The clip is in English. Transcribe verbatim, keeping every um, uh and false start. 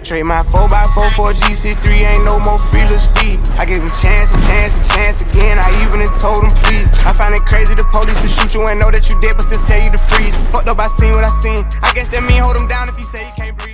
Trade my four by four for a G C three, ain't no more free little speed. I gave him chance and chance and chance again, I even told him please. I find it crazy the police to shoot you and know that you dead but still tell you to freeze. Fucked up, I seen what I seen. I guess that mean hold him down if he say he can't breathe.